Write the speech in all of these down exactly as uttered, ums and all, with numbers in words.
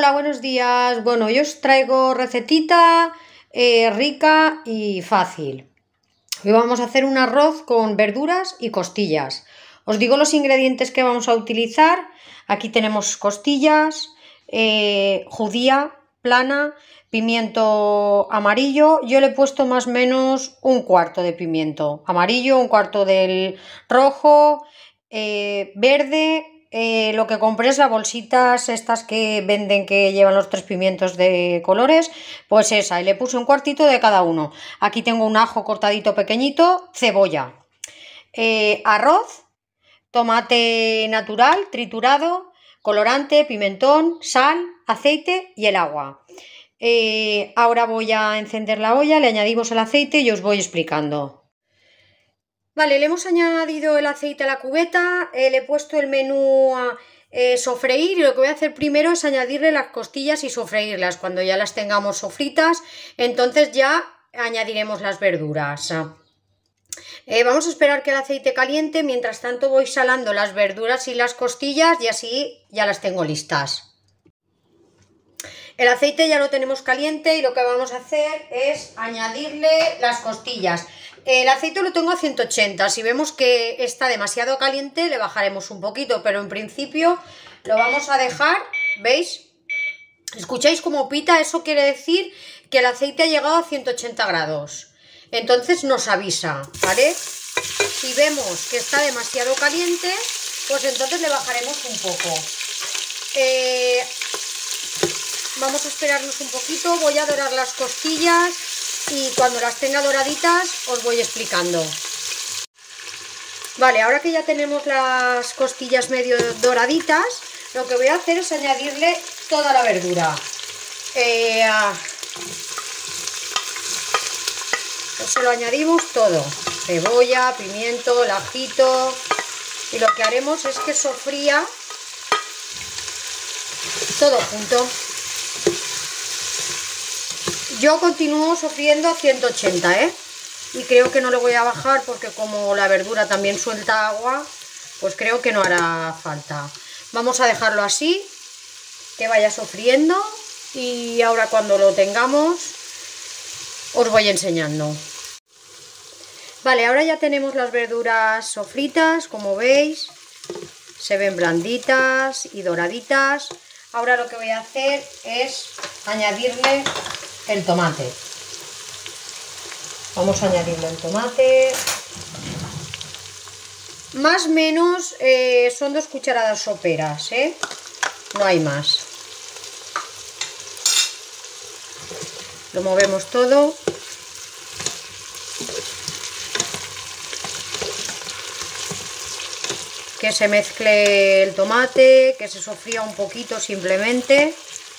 Hola, buenos días. Bueno, yo os traigo recetita eh, rica y fácil. Hoy vamos a hacer un arroz con verduras y costillas. Os digo los ingredientes que vamos a utilizar. Aquí tenemos costillas, eh, judía plana, pimiento amarillo. Yo le he puesto más o menos un cuarto de pimiento amarillo, un cuarto del rojo, eh, verde. Eh, lo que compré es las bolsitas estas que venden que llevan los tres pimientos de colores, pues esa, y le puse un cuartito de cada uno. Aquí tengo un ajo cortadito pequeñito, cebolla, eh, arroz, tomate natural triturado, colorante, pimentón, sal, aceite y el agua. Eh, ahora voy a encender la olla, le añadimos el aceite y os voy explicando. Vale, le hemos añadido el aceite a la cubeta, eh, le he puesto el menú a eh, sofreír, y lo que voy a hacer primero es añadirle las costillas y sofreírlas. Cuando ya las tengamos sofritas, entonces ya añadiremos las verduras. Eh, vamos a esperar que el aceite caliente, mientras tanto voy salando las verduras y las costillas y así ya las tengo listas. El aceite ya lo tenemos caliente y lo que vamos a hacer es añadirle las costillas. El aceite lo tengo a ciento ochenta, si vemos que está demasiado caliente le bajaremos un poquito, pero en principio lo vamos a dejar, ¿veis? ¿Escucháis cómo pita? Eso quiere decir que el aceite ha llegado a ciento ochenta grados, entonces nos avisa, ¿vale? Si vemos que está demasiado caliente, pues entonces le bajaremos un poco. Eh, vamos a esperarnos un poquito, voy a dorar las costillas y cuando las tenga doraditas os voy explicando. Vale, ahora que ya tenemos las costillas medio doraditas, lo que voy a hacer es añadirle toda la verdura. Eh, pues se lo añadimos todo, cebolla, pimiento, el ajito, y lo que haremos es que sofría todo junto. Yo continúo sofriendo a ciento ochenta, ¿eh? Y creo que no lo voy a bajar porque como la verdura también suelta agua, pues creo que no hará falta. Vamos a dejarlo así, que vaya sofriendo, y ahora cuando lo tengamos os voy enseñando. Vale, ahora ya tenemos las verduras sofritas, como veis, se ven blanditas y doraditas. Ahora lo que voy a hacer es añadirle el tomate. Vamos a añadirle el tomate. Más o menos eh, son dos cucharadas soperas, ¿eh? No hay más. Lo movemos todo. Que se mezcle el tomate, que se sofría un poquito simplemente.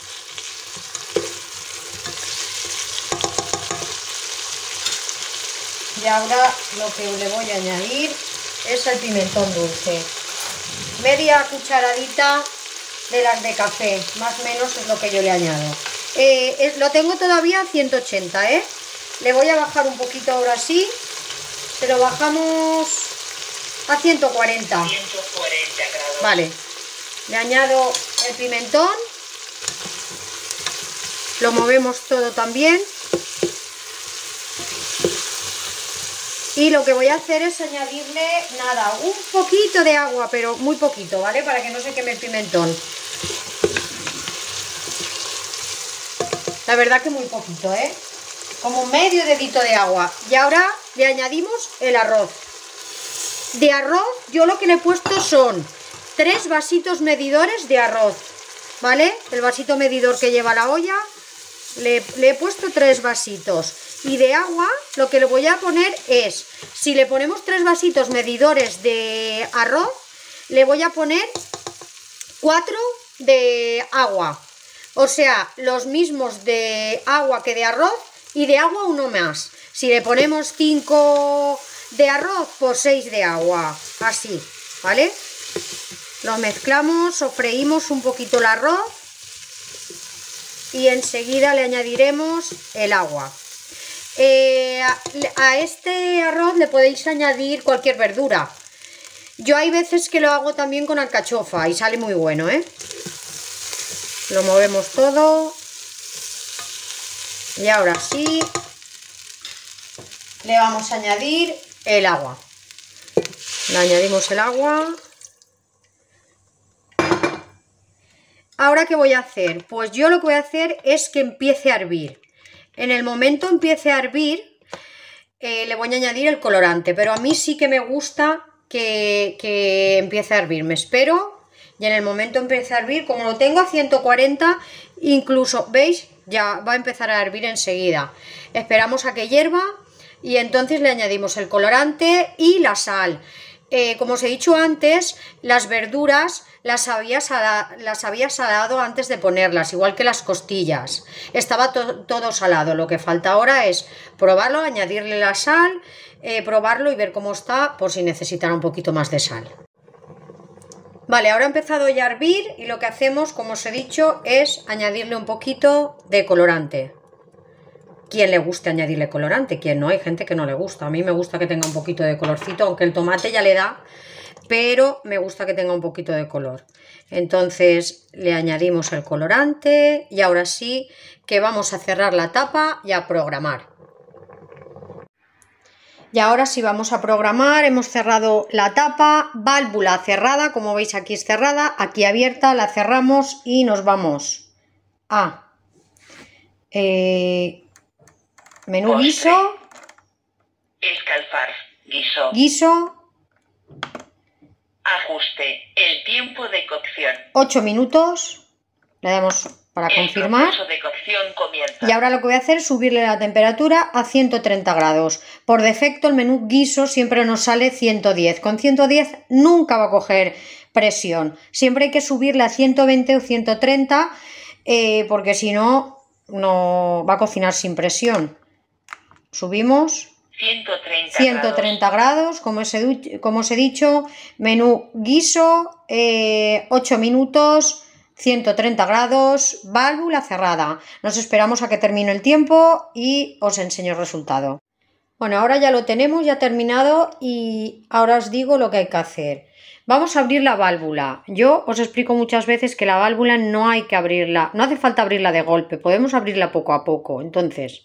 Y ahora lo que le voy a añadir es el pimentón dulce. Media cucharadita de las de café, más o menos es lo que yo le añado. Eh, es, lo tengo todavía a ciento ochenta, ¿eh? Le voy a bajar un poquito ahora sí. Se lo bajamos a ciento cuarenta. ciento cuarenta grados. Vale. Le añado el pimentón. Lo movemos todo también. Y lo que voy a hacer es añadirle, nada, un poquito de agua, pero muy poquito, ¿vale? Para que no se queme el pimentón. La verdad que muy poquito, ¿eh? Como medio dedito de agua. Y ahora le añadimos el arroz. De arroz, yo lo que le he puesto son tres vasitos medidores de arroz, ¿vale? El vasito medidor que lleva la olla, le, le he puesto tres vasitos. Y de agua lo que le voy a poner es, si le ponemos tres vasitos medidores de arroz, le voy a poner cuatro de agua. O sea, los mismos de agua que de arroz, y de agua uno más. Si le ponemos cinco de arroz, pues seis de agua. Así, ¿vale? Lo mezclamos, sofreímos un poquito el arroz y enseguida le añadiremos el agua. Eh, a, a este arroz le podéis añadir cualquier verdura. Yo hay veces que lo hago también con alcachofa y sale muy bueno, ¿eh? Lo movemos todo. Y ahora sí, le vamos a añadir el agua. Le añadimos el agua. Ahora, ¿qué voy a hacer? Pues yo lo que voy a hacer es que empiece a hervir. En el momento empiece a hervir, eh, le voy a añadir el colorante, pero a mí sí que me gusta que, que empiece a hervir. Me espero y en el momento empiece a hervir, como lo tengo a ciento cuarenta, incluso, ¿veis? Ya va a empezar a hervir enseguida. Esperamos a que hierva y entonces le añadimos el colorante y la sal. Eh, como os he dicho antes, las verduras las había, sala, las había salado antes de ponerlas, igual que las costillas. Estaba to todo salado. Lo que falta ahora es probarlo, añadirle la sal, eh, probarlo y ver cómo está, por si necesitan un poquito más de sal. Vale, ahora ha empezado ya a hervir y lo que hacemos, como os he dicho, es añadirle un poquito de colorante. ¿Quién le guste añadirle colorante? ¿Quién no? Hay gente que no le gusta. A mí me gusta que tenga un poquito de colorcito, aunque el tomate ya le da, pero me gusta que tenga un poquito de color. Entonces le añadimos el colorante y ahora sí que vamos a cerrar la tapa y a programar. Y ahora sí vamos a programar. Hemos cerrado la tapa, válvula cerrada, como veis aquí es cerrada, aquí abierta, la cerramos y nos vamos a eh, menú Postre. guiso, Escalfar, guiso, guiso, ajuste, el tiempo de cocción. ocho minutos, le damos para El confirmar. proceso de cocción comienza. Y ahora lo que voy a hacer es subirle la temperatura a ciento treinta grados. Por defecto el menú guiso siempre nos sale ciento diez. Con ciento diez nunca va a coger presión. Siempre hay que subirle a ciento veinte o ciento treinta eh, porque si no, no va a cocinar sin presión. Subimos. ciento treinta, ciento treinta grados, como os he, como os he dicho, menú guiso, eh, ocho minutos, ciento treinta grados, válvula cerrada. Nos esperamos a que termine el tiempo y os enseño el resultado. Bueno, ahora ya lo tenemos, ya terminado y ahora os digo lo que hay que hacer. Vamos a abrir la válvula. Yo os explico muchas veces que la válvula no hay que abrirla, no hace falta abrirla de golpe, podemos abrirla poco a poco. Entonces,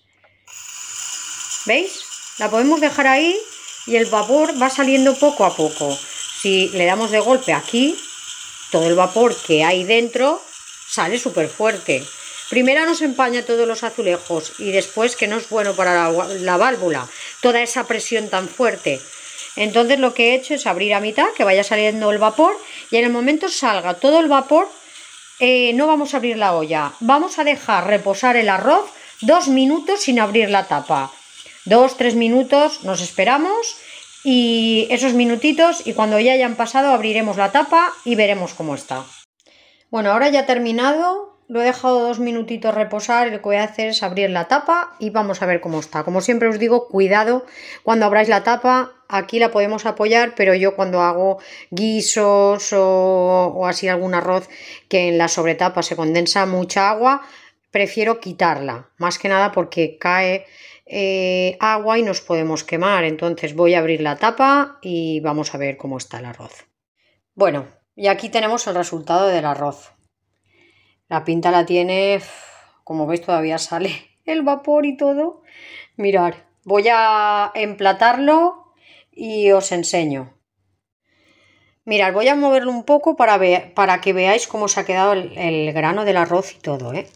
¿veis? La podemos dejar ahí y el vapor va saliendo poco a poco. Si le damos de golpe aquí, todo el vapor que hay dentro sale súper fuerte. Primero nos empaña todos los azulejos y después que no es bueno para la, la válvula, toda esa presión tan fuerte. Entonces lo que he hecho es abrir a mitad, que vaya saliendo el vapor y en el momento salga todo el vapor, eh, no vamos a abrir la olla. Vamos a dejar reposar el arroz dos minutos sin abrir la tapa. Dos, tres minutos, nos esperamos y esos minutitos y cuando ya hayan pasado abriremos la tapa y veremos cómo está. Bueno, ahora ya ha terminado, lo he dejado dos minutitos reposar y lo que voy a hacer es abrir la tapa y vamos a ver cómo está. Como siempre os digo, cuidado cuando abráis la tapa, aquí la podemos apoyar, pero yo cuando hago guisos o, o así algún arroz que en la sobretapa se condensa mucha agua, prefiero quitarla, más que nada porque cae Eh, agua y nos podemos quemar. Entonces voy a abrir la tapa y vamos a ver cómo está el arroz. Bueno, y aquí tenemos el resultado del arroz. La pinta la tiene, como veis todavía sale el vapor y todo. Mirad, voy a emplatarlo y os enseño. Mirad, voy a moverlo un poco para, ver, para que veáis cómo se ha quedado el, el grano del arroz y todo, ¿eh?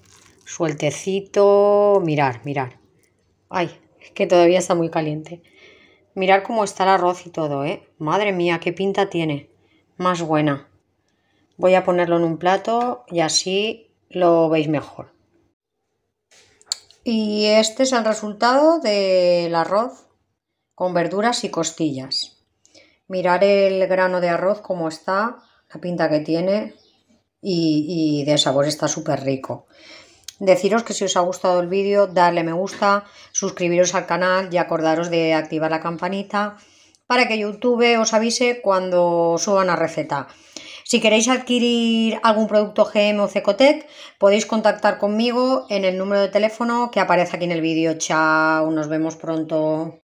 Sueltecito, mirad, mirad. Ay, es que todavía está muy caliente. Mirad cómo está el arroz y todo, ¿eh? Madre mía, qué pinta tiene. Más buena. Voy a ponerlo en un plato y así lo veis mejor. Y este es el resultado del arroz con verduras y costillas. Mirad el grano de arroz cómo está, la pinta que tiene y, y de sabor está súper rico. Deciros que si os ha gustado el vídeo, darle me gusta, suscribiros al canal y acordaros de activar la campanita para que YouTube os avise cuando suba una receta. Si queréis adquirir algún producto G M o Cecotec, podéis contactar conmigo en el número de teléfono que aparece aquí en el vídeo. Chao, nos vemos pronto.